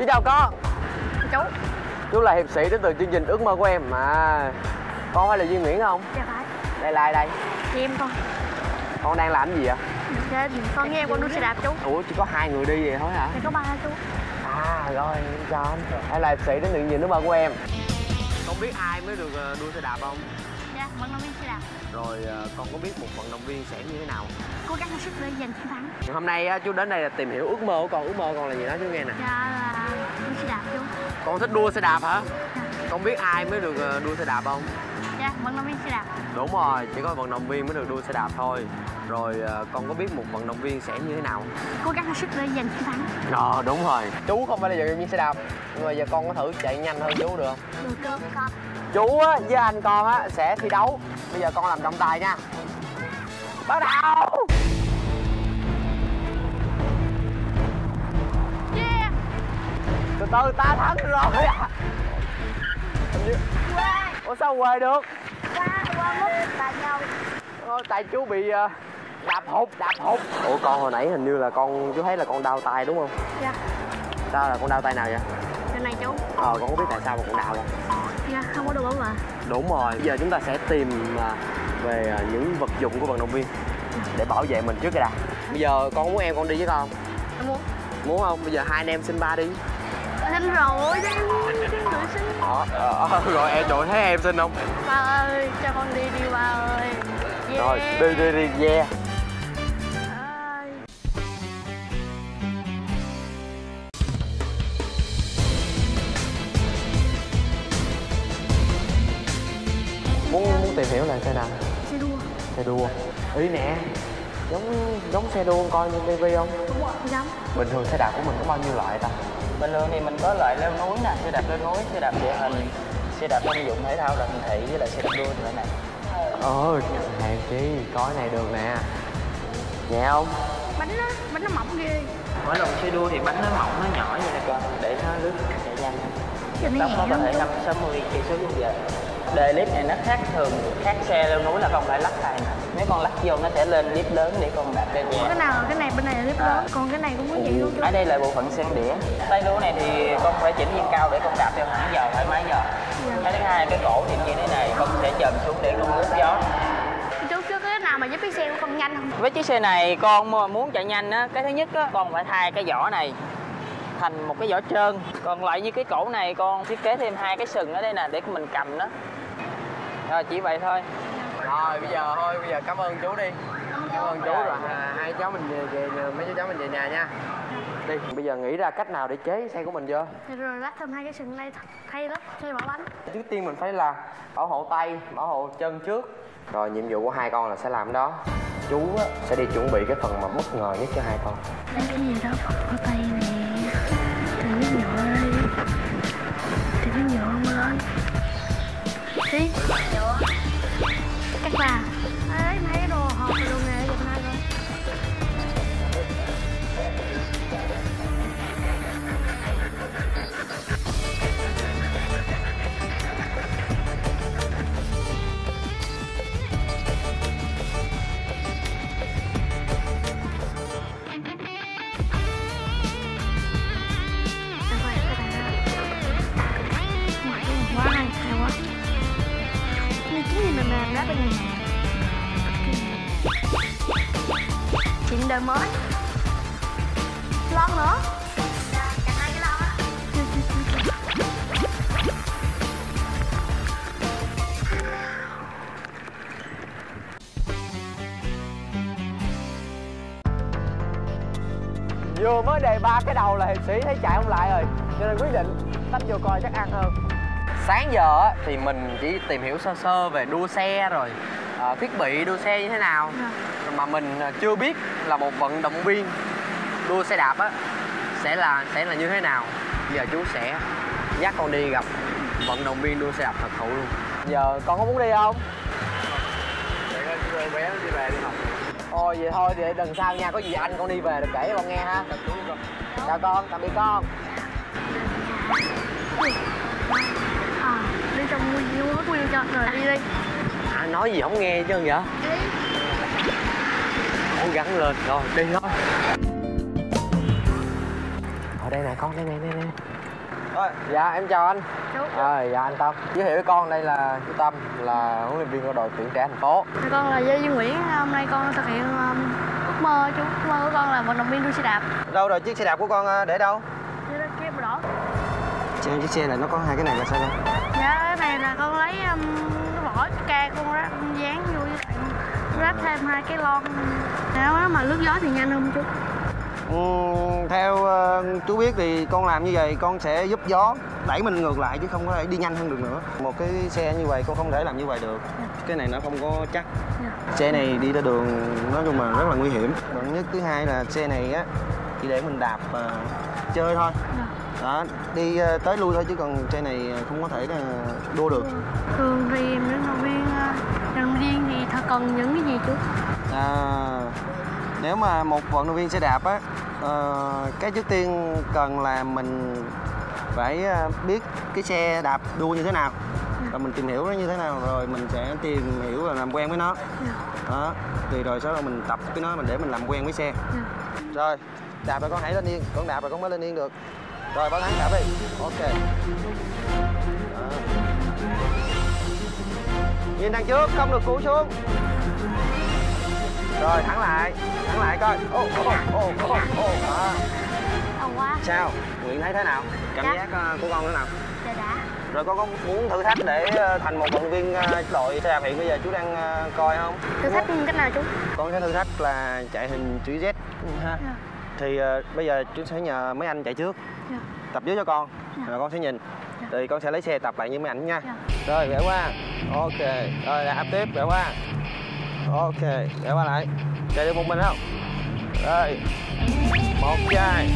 Xin chào con. Chú. Chú là hiệp sĩ đến từ chương trình Ước Mơ Của Em mà. Con phải là Duy Nguyễn không? Dạ phải. Đây là ai đây? Chị em con. Con đang làm gì vậy? Dạ, con với em con đua xe đạp chú. Ủa chỉ có hai người đi vậy thôi hả? Dạ có ba chú. À rồi, chào anh. Em là hiệp sĩ đến từ chương trình Ước Mơ Của Em. Con biết ai mới được đua xe đạp không? Dạ, vận động viên xe đạp. Rồi con có biết một vận động viên sẽ như thế nào? Cố gắng hết sức để giành chiến thắng. Hôm nay chú đến đây là tìm hiểu ước mơ của con. Ước mơ con là gì đó chú nghe nè. Dạ là đua xe đạp chú. Con thích đua xe đạp hả? Dạ. Con biết ai mới được đua xe đạp không? Dạ, vận động viên xe đạp. Đúng rồi, chỉ có vận động viên mới được đua xe đạp thôi. Rồi con có biết một vận động viên sẽ như thế nào? Cố gắng hết sức để giành chiến thắng. Đúng rồi. Chú không phải là vận động viên xe đạp, nhưng mà giờ con có thử chạy nhanh hơn chú được không? Được con. Chú á, với anh con á sẽ thi đấu. Bây giờ con làm trọng tài nha. Bắt đầu. Yeah. Từ từ ta thắng rồi. Ủa sao quê được? Qua lúc là nhau. Tại chú bị đạp hụt. Ủa con hồi nãy hình như là chú thấy là con đau tay đúng không? Dạ. Sao là con đau tay nào vậy? Cái này chú. Con có biết tại sao mà con đau không? Dạ, không có đồ bảo vệ. Đúng rồi, bây giờ chúng ta sẽ tìm về những vật dụng của vận động viên để bảo vệ mình trước cái đã. Bây giờ con muốn em con đi với con không? Em muốn. Muốn không? Bây giờ hai anh em xin ba đi. Xin rồi, cho em tự xin. Rồi em trời thấy em xin không? Ba ơi, cho con đi ba ơi. Yeah. Rồi, đi, yeah. Ơi. Muốn tìm hiểu là xe nào? Xe đua. Xe đua. Ý nè, giống xe đua coi trên TV không? Đúng rồi, giống. Bình thường xe đạp của mình có bao nhiêu loại ta? Bình thường thì mình có loại leo núi nè, xe đạp leo núi, xe đạp địa hình, xe đạp thông dụng thể thao đoàn thị với lại xe đạp đua như thế này. Hèn chi, có cái này được nè. Nhẹ không? Bánh nó mỏng ghê. Mỗi lần xe đua thì bánh nó mỏng, nó nhỏ vậy nè con, để nó lướt chạy nhanh. Giờ Tốc nó có thể 50-60 km/h. Đề lift này nó khác xe leo núi là không phải lắc tay nè. Nếu con lắc vô nó sẽ lên lift lớn để con đạp lên nhẹ. Cái này bên này là lift lớn, còn cái này cũng muốn vậy luôn chú. Ở đây là bộ phận xen đĩa. Tay đua này thì con phải chỉnh yên cao để con đạp theo hẳn giờ, thoải mái giờ. Cái thứ hai, cái cổ thì như thế này, con sẽ chồm xuống để con lướt gió. Chú có cái nào mà giúp cái xe của con nhanh không? Với chiếc xe này con muốn chạy nhanh á, cái thứ nhất á, con phải thay cái vỏ này thành một cái vỏ trơn. Còn lại như cái cổ này con thiết kế thêm hai cái sừng ở đây nè để mình cầm nó. Rồi chỉ vậy thôi. Rồi bây giờ cảm ơn chú đi. Cảm ơn chú rồi hai cháu mình về mấy cháu mình về nhà nha. Đi. Bây giờ nghĩ ra cách nào để chế xe của mình chưa? Rồi lắp thêm hai cái sừng này thay lắp xe bảo bánh. Trước tiên mình phải là bảo hộ tay, bảo hộ chân trước. Rồi nhiệm vụ của hai con là sẽ làm đó. Chú sẽ đi chuẩn bị cái phần mà bất ngờ nhất cho hai con. Lấy cái gì đó bọc vào tay nè. Từ cái nhựa ơi. Từ cái nhựa ông ơi. Đi. Cắt ra. Đấy, mấy cái đồ hộp luôn nè, giùm hai con. Đó bên này nè. Chuyện đời mới. Lon nữa. Cả hai cái lon á. Vừa mới đề ba cái đầu là hiệp sĩ thấy chạy không lại rồi, cho nên quyết định tấp vô coi chắc ăn hơn. Sáng giờ thì mình chỉ tìm hiểu sơ sơ về đua xe rồi thiết bị đua xe như thế nào, mà mình chưa biết là một vận động viên đua xe đạp sẽ là như thế nào. Bây giờ chú sẽ dắt con đi gặp vận động viên đua xe đạp thật thụ luôn. Giờ con có muốn đi không? Để bé nó đi về đi học. Ôi vậy thôi thì lần sau nha, có gì anh con đi về được kể cho con nghe ha. Chào con, tạm biệt con. Đi trong nguyên cho rồi đi đi. Nói gì không nghe chứ vậy? Đi. Cố gắng lên, rồi đi thôi. Ở đây nè con, đây nè. Rồi. Dạ em chào anh. Chú. Dạ anh Tâm. Giới thiệu với con đây là chú Tâm, là huấn luyện viên của đội tuyển trẻ thành phố. Con là Lê Duy Nguyễn, hôm nay con thực hiện ước mơ chú. Ước mơ của con là vận động viên đua xe đạp. Đâu rồi, chiếc xe đạp của con để đâu? Dưới đó kia màu đỏ. Chiếc xe này nó có hai cái này là sao con? Dạ cái này là con lấy cái vỏ ca con ráp dán vô với lại ráp thêm hai cái lon. Nếu mà lướt gió thì nhanh không chú? Theo chú biết thì con làm như vậy con sẽ giúp gió đẩy mình ngược lại chứ không có thể đi nhanh hơn được nữa. Một cái xe như vậy con không thể làm như vậy được. Cái này nó không có chắc. Xe này đi ra đường nói chung là rất là nguy hiểm. Đoạn nhất thứ hai là xe này á chỉ để mình đạp chơi thôi. Đó, đi tới lui thôi chứ còn xe này không có thể đua được. Thường thì vận động viên thì thật cần những cái gì chú? Nếu mà một vận động viên xe đạp á, cái trước tiên cần là mình phải biết cái xe đạp đua như thế nào, và mình tìm hiểu nó như thế nào rồi mình sẽ tìm hiểu và làm quen với nó. Đó, thì rồi sau đó mình tập cái nó để mình làm quen với xe. Rồi, đạp rồi con hãy lên yên, con đạp rồi con mới lên yên được. Rồi Bảo Thắng đạp đi. Ok. Đó. Nhìn đằng trước, không được cúi xuống. Rồi thắng lại coi. Đó. Quá. Sao? Nguyễn thấy thế nào? Cảm giác của con thế nào? Dạ đã. Rồi con có muốn thử thách để thành một vận động viên đội xe đạp hiện bây giờ chú đang coi không? Thử thách cách nào chú? Con sẽ thử thách là chạy hình chữ Z ha. Thì bây giờ chú sẽ nhờ mấy anh chạy trước. Tập dưới cho con. Rồi con sẽ nhìn. Thì con sẽ lấy xe tập lại như mấy ảnh nha. Rồi bẻ qua. Ok. Rồi đạp tiếp bẻ qua. Ok, bẻ qua lại. Chạy được một mình không? Rồi. Một chai.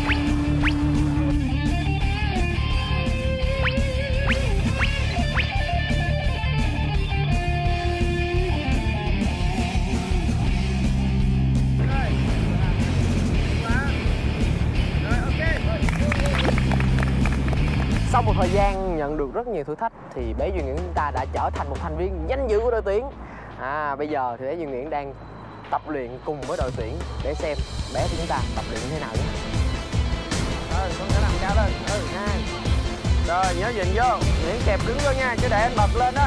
Sau một thời gian nhận được rất nhiều thử thách thì bé Duy Nguyễn chúng ta đã trở thành một thành viên danh dự của đội tuyển. Bây giờ thì bé Duy Nguyễn đang tập luyện cùng với đội tuyển để xem bé của chúng ta tập luyện như thế nào nhé. Rồi, con sẽ làm cao lên. Hai. Rồi, nhớ nhìn vô. Nguyễn kẹp cứng vô nha, chứ để anh bật lên đó.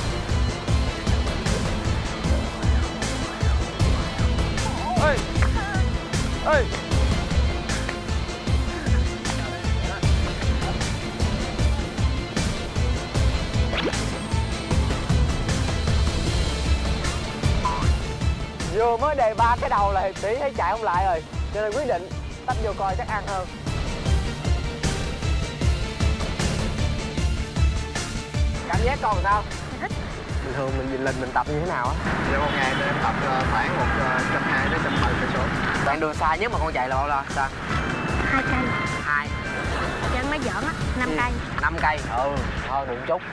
Ê! Ê! Vừa mới đề ba cái đầu là hiệp sĩ thấy chạy không lại rồi, cho nên quyết định tấp vô coi chắc ăn hơn. Cảm giác con sao? Thích. Bình thường mình nhìn mình tập như thế nào á? Dạ một ngày em tập khoảng 120 đến 130 cây số. Đoạn đường xa nhất mà con chạy là bao lâu? Sao? 2 cây. 2. Chân nó giỡn á, 5 cây. 5 cây. Thôi đụng chút.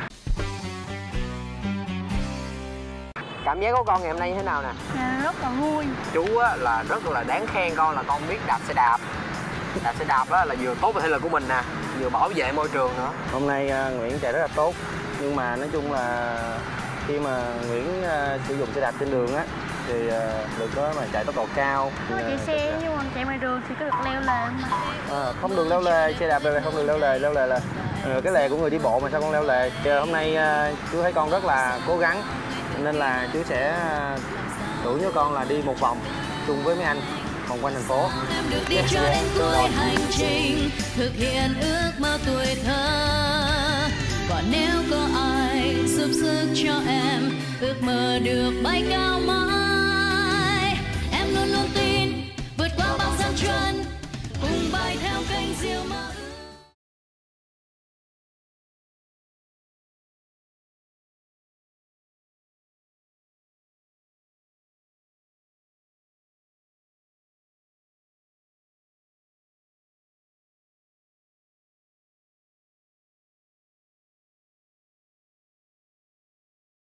Cảm giác của con ngày hôm nay như thế nào nè? Rất là vui. Chú á, là rất là đáng khen con là con biết đạp xe đạp. Đạp xe đạp á, là vừa tốt với thể lực của mình nè, vừa bảo vệ môi trường nữa. Hôm nay Nguyễn chạy rất là tốt, nhưng mà nói chung là khi mà Nguyễn sử dụng xe đạp trên đường á thì đừng có mà chạy tốc độ cao. Có chạy xe nhưng mà chạy ngoài đường thì có được leo lề mà. Không được leo lề, xe đạp leo lề không được leo lề là cái lề của người đi bộ mà sao con leo lề. Hôm nay chú thấy con rất là cố gắng nên là chú sẽ rủ với con là đi một vòng chung với mấy anh vòng quanh thành phố. Em được đi cho đến cuối hành trình, thực hiện ước mơ tuổi thơ. Còn nếu có ai giúp sức cho em, ước mơ được bay cao mãi. Em luôn luôn tin vượt qua bao gian truân, cùng bay theo kênh diều mơ.